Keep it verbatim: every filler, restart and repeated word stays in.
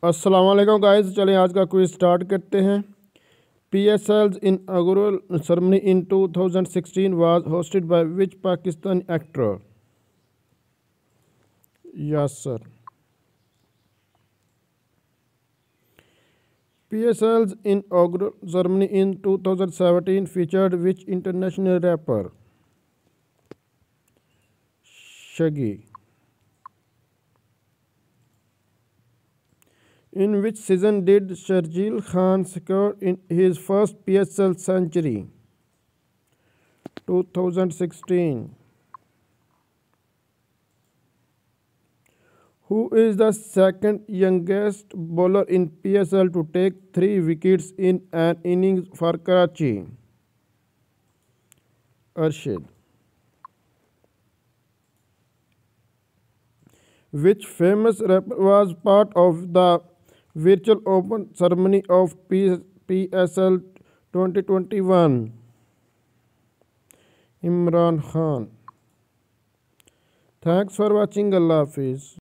अस्सलाम वालेकुम गाइस, चलें आज का क्विज स्टार्ट करते हैं। P S L's inaugural ceremony in two thousand sixteen was hosted by which Pakistani actor? Yes sir. P S L's inaugural ceremony in two thousand seventeen featured which international rapper? Shaggy. In which season did Sharjeel Khan score in his first P S L century? two thousand sixteen. Who is the second youngest bowler in P S L to take three wickets in an innings for Karachi? Arshid. Which famous rapper was part of the virtual open ceremony of P S L twenty twenty-one? Imran Khan. Thanks for watching. Allah Hafiz.